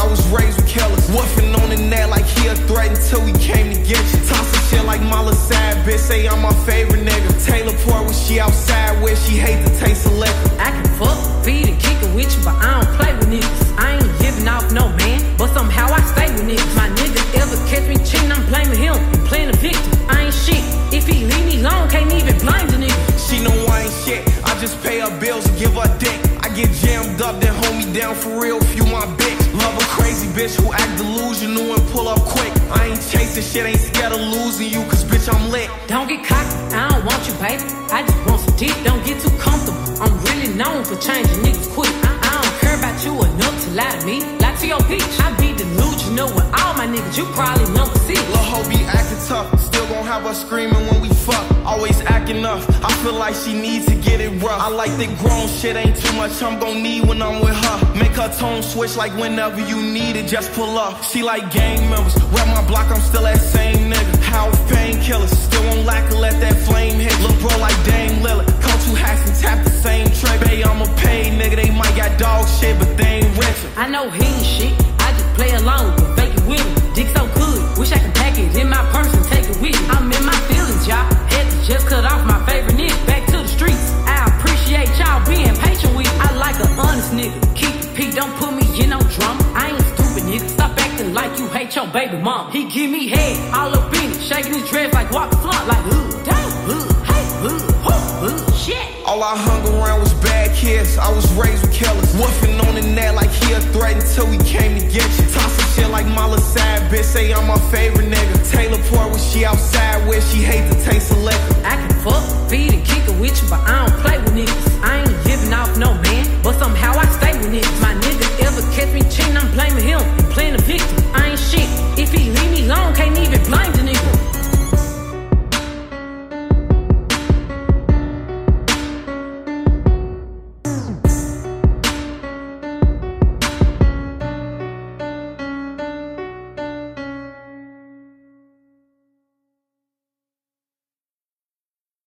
I was raised with killers. Woofing on the net like he a threat until we came to get you. Tossing shit like Mala sad bitch, say I'm my favorite nigga. Taylor Port when she outside where she hate the taste of liquor. I can fuck, feed and kick it with you, but I don't play with niggas. I ain't giving off no man, but somehow I stay with niggas. My nigga ever catch me cheating, I'm blaming him and playing the victim. I ain't shit, if he leave me alone, can't even blame the nigga. She know I ain't shit, I just pay her bills and give her dick. I get jammed up, then hold me down for real if you my bitch. Love a crazy bitch who act delusional and pull up quick. I ain't chasing shit, ain't scared of losing you, cause bitch I'm lit. Don't get cocky, I don't want you baby, I just want some dick, don't get too comfortable. I'm really known for changing niggas quick. I don't care about you enough to lie to me, lie to your bitch. I be delusional with all my niggas, you probably never see. Lil' hoe be acting tough, still gon' have her screaming when we fuck. Always acting up, I feel like she needs to get it rough. I like that grown shit, ain't too much I'm gon' need when I'm with her. Make her tone switch like whenever you need it, just pull up. She like gang members, rep my block, I'm still that same nigga. How painkillers, still won't lack to let that flame hit. Lil' bro like Dame Lillard, call 2 hacks and tap the same trick. Bae, I'm a paid nigga, they might got dog shit, but they ain't rich. I know he ain't shit, I just play along, but fake it with him. Dick so good, wish I could pack it in my purse and take it with me. I'm in my feelings, y'all. Had to just cut off my favorite nigga. Back to the streets. I appreciate y'all being patient with me. I like an honest nigga. Keep the peace, don't put me in no drama. I ain't stupid nigga. Stop acting like you hate your baby mom. He give me head all up in it, shaking his dreads like Walker Flunk, like damn, hey, shit. All I hung around was bad kids, I was raised with killers. Woofing on the net like he a threat until we came to get you. Tossing shit like Mala sad bitch, say I'm my favorite nigga. Taylor Port when she outside where she hate the taste of liquor. I can fuck, feed and kick it with you, but I don't play with niggas. I ain't giving off no man, but somehow I stay with niggas. My nigga ever catch me cheating, I'm blaming him and playing the victim.